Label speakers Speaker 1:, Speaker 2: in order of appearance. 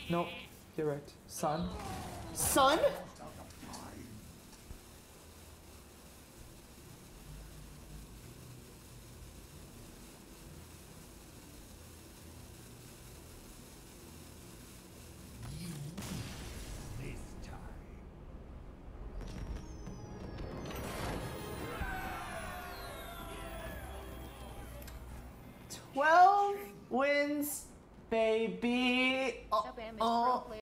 Speaker 1: Nope, you're right. Sun. Sun?
Speaker 2: This time.
Speaker 1: 12 wins, baby. Oh,
Speaker 3: Alabama's
Speaker 1: oh.
Speaker 3: pro player.